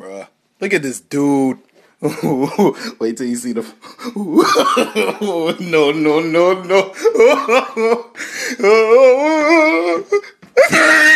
bruh. Look at this dude. Wait till you see the... No, no, no, no.